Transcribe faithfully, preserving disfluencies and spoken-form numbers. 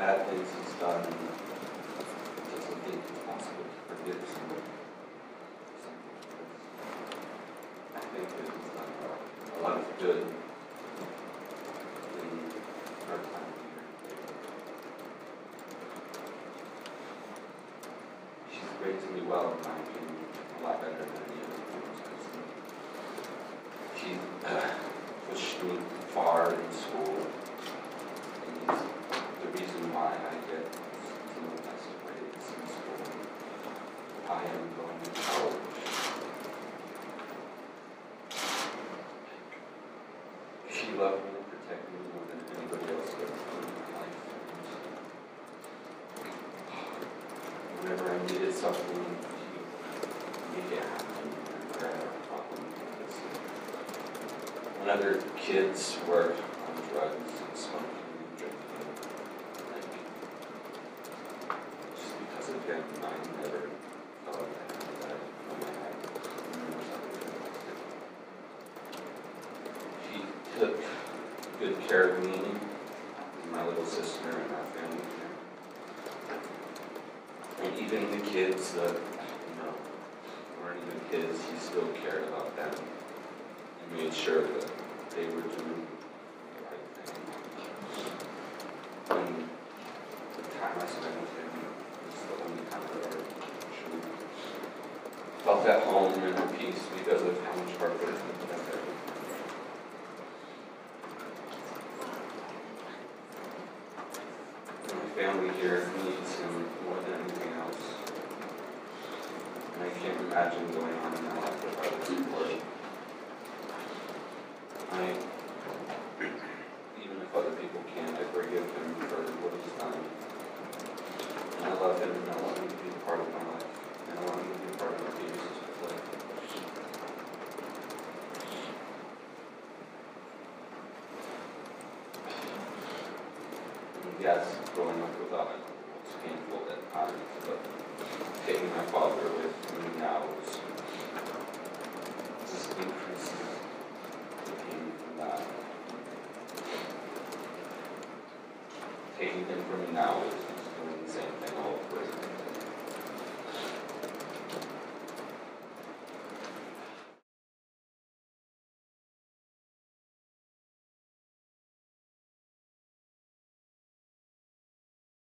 bad things he's done, and doesn't think it's possible to forgive somebody. I think that he's done a lot of good in our time here. She's raised me well, in my opinion, a lot better than any other parents I've seen. She uh, pushed me far in school, and it's the reason why I get some of the best grades in school. I am going to college. She loved me and protected me more than anybody else could in my life. Whenever I needed something, she made it happen. Whenever I had a problem with this. When other kids were on drugs and smoking and drinking, like, just because of him, I never thought that that on my head. She took good care of me and my little sister and our family here. And even the kids that, you know, weren't even kids, he still cared about them and made sure that they were doing the right thing. And the time I spent with him was the only time I ever truly felt at home and at peace because of how much hard work he put out there. My family here needs him more than anything else. And I can't imagine going on in my life without his support. I, even if other people can't, I forgive him for what he's done. And I love him, and I want him to be a part of my life. And I want him to be a part of my Jesus' life. And yes, growing up without him was painful at times, but taking my father with me now is just increasing. Taking him from me now is just doing the same thing all over again.